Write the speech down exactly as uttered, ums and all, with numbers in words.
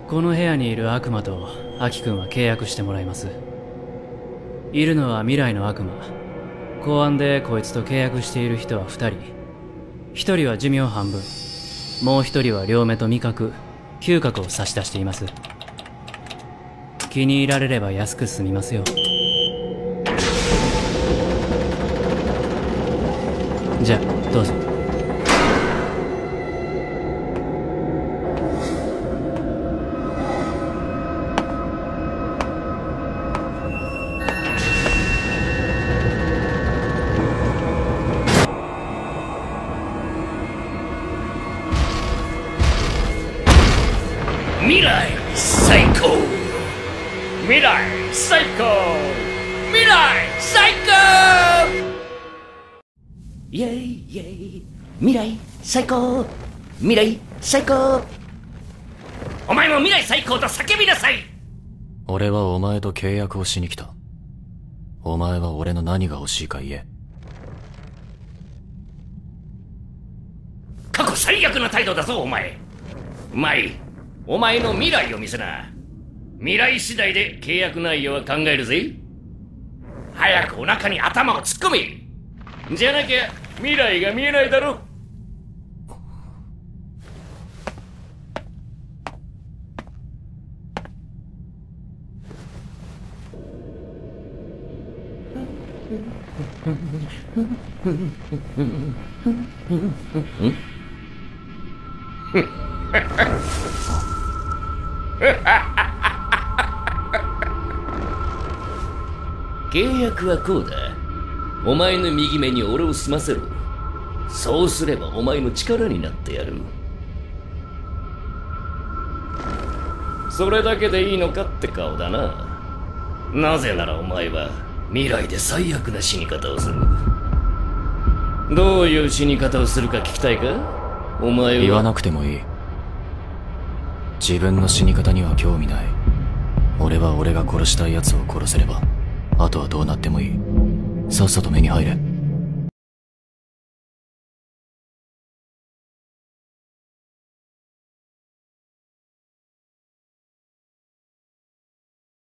この部屋にいる悪魔とアキ君は契約してもらいます。いるのは未来の悪魔。公安でこいつと契約している人はふたり。ひとりは寿命半分、もうひとりは両目と味覚、嗅覚を差し出しています。気に入られれば安く済みますよ。じゃあどうぞ。 未来最高、未来最高、未来最高、イェイイェイ、未来最高、未来最高。お前も未来最高と叫びなさい。 俺はお前と契約をしに来た。お前は俺の何が欲しいか言え。 過去最悪な態度だぞお前。うまい。お前の未来を見せな。未来次第で契約内容は考えるぜ。早くお腹に頭を突っ込め。じゃなきゃ未来が見えないだろ。契約はこうだ。お前の右目に俺を済ませろ。そうすればお前の力になってやる。それだけでいいのかって顔だな。なぜならお前は未来で最悪な死に方をする。どういう死に方をするか聞きたいか。お前は言わなくてもいい。自分の死に方には興味ない。俺は俺が殺したい奴を殺せれば、あとはどうなってもいい。さっさと目に入れ。